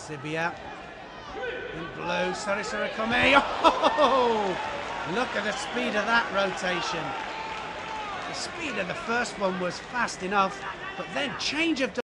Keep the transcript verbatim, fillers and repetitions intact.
Arencibia. In blue, Sarisarikome. Oh! Look at the speed of that rotation. The speed of the first one was fast enough, but then change of